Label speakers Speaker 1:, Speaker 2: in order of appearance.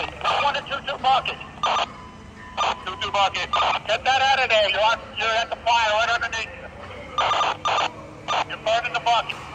Speaker 1: bucket. 1-2-2 bucket. 2-2 bucket. Get that out of there. You're at the fire right underneath you. You're burning the bucket.